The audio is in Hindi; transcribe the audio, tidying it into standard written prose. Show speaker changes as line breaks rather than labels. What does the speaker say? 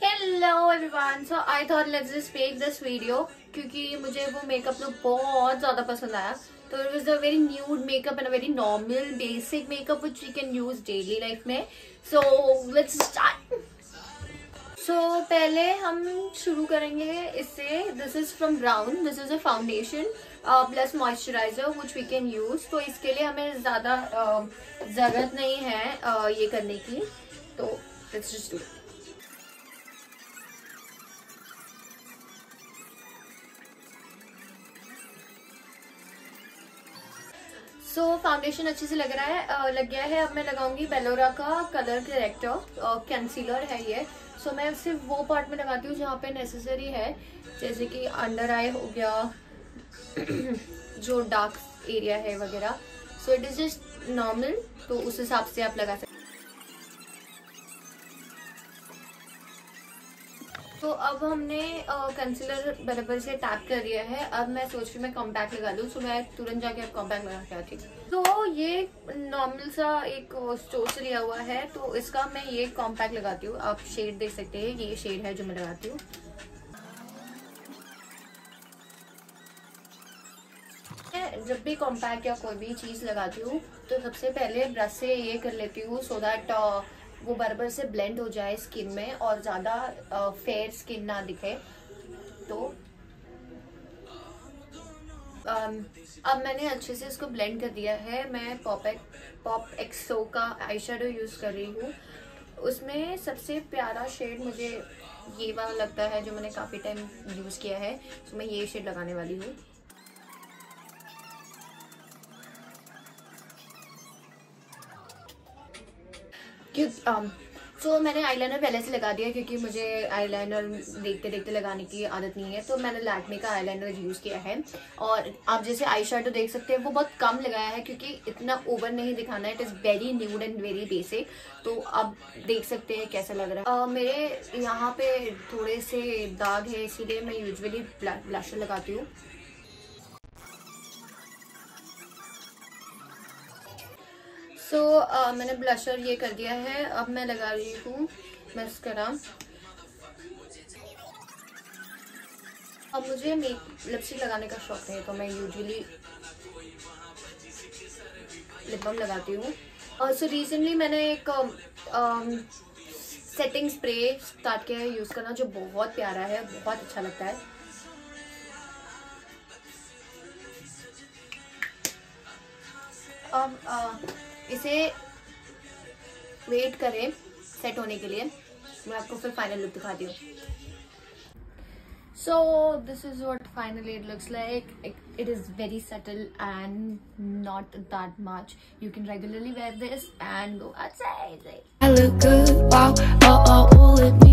Hello everyone, so I thought let's just make this video क्योंकि मुझे वो मेकअप लुक बहुत ज्यादा पसंद आया। तो it was a very nude makeup and a very normal basic makeup which we can use daily life में। So let's start. सो पहले हम शुरू करेंगे इससे। This is from brown, this is a foundation plus moisturiser which we can use. तो इसके लिए हमें ज्यादा जरूरत नहीं है ये करने की, तो let's just do it. So foundation अच्छे से लग रहा है, लग गया है। अब मैं लगाऊंगी बेलोरा का कलर करेक्टर कंसीलर है ये। सो मैं सिर्फ वो पार्ट में लगाती हूँ जहाँ पे नेसेसरी है, जैसे कि अंडर आई हो गया जो डार्क एरिया है वगैरह। So it is just normal, तो उस हिसाब से आप लगा सकते। तो अब हमने कंसीलर बराबर से टैप कर दिया है। अब मैं सोच रही मैं कॉम्पैक्ट लगा लूँ, सो मैं तुरंत जाके अब कॉम्पैक्ट लगा के आती हूँ। तो ये नॉर्मल सा एक स्टोर से लिया हुआ है, तो इसका मैं ये कॉम्पैक्ट लगाती हूँ। आप शेड देख सकते हैं, ये शेड है जो मैं लगाती हूँ। जब भी कॉम्पैक्ट या कोई भी चीज लगाती हूँ तो सबसे पहले ब्रश से ये कर लेती हूँ सो दैट वो बराबर से ब्लेंड हो जाए स्किन में और ज्यादा फेयर स्किन ना दिखे। तो अब मैंने अच्छे से इसको ब्लेंड कर दिया है। मैं पॉप एक्सो का आई शेडो यूज कर रही हूँ। उसमें सबसे प्यारा शेड मुझे ये वाला लगता है जो मैंने काफी टाइम यूज किया है। तो मैं ये शेड लगाने वाली हूँ। तो मैंने आईलाइनर पहले से लगा दिया क्योंकि मुझे आईलाइनर देखते देखते लगाने की आदत नहीं है। तो मैंने लैक्मे का आईलाइनर यूज किया है और आप जैसे आई शेडो देख सकते हैं वो बहुत कम लगाया है क्योंकि इतना ओवर नहीं दिखाना है। It is very nude and very basic. तो आप देख सकते हैं कैसा लग रहा है। मेरे यहाँ पे थोड़े से दाग है, इसीलिए मैं यूजुअली ब्लशर लगाती हूँ। मैंने ब्लशर ये कर दिया है। अब मैं लगा रही हूँ मस्करा। अब मुझे लिपस्टिक लगाने का शौक है, तो मैं यूजुअली लिप बाम लगाती हूँ। और सो रिसेंटली मैंने एक सेटिंग स्प्रे स्टार्ट किया है यूज करना, जो बहुत प्यारा है, बहुत अच्छा लगता है। अब इसे वेट करें सेट होने के लिए। मैं आपको फिर फाइनल लुक दिखाती हूँ। So this is what finally it looks like. It is very subtle and not that much. You can regularly wear this and go outside. I look good, wow, oh, oh, let me